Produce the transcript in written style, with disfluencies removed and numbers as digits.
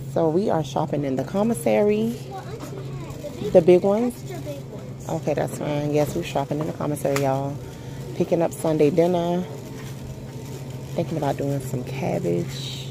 So we are shopping in the commissary. Well, Auntie, The big ones? extra big ones. Okay, that's fine. Yes, we're shopping in the commissary, y'all. Picking up Sunday dinner. Thinking about doing some cabbage.